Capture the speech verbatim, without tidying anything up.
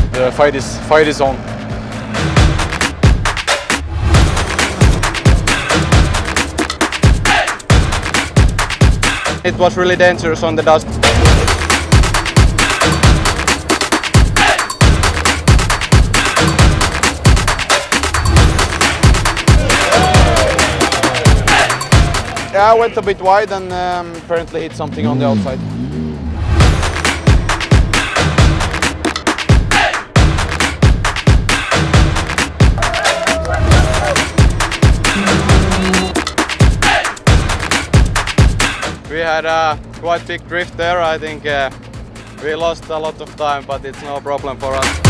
the fight is fight is on. It was really dangerous on the dust. Yeah, I went a bit wide and um, apparently hit something on the outside. We had a quite big drift there. I think uh, we lost a lot of time, but it's no problem for us.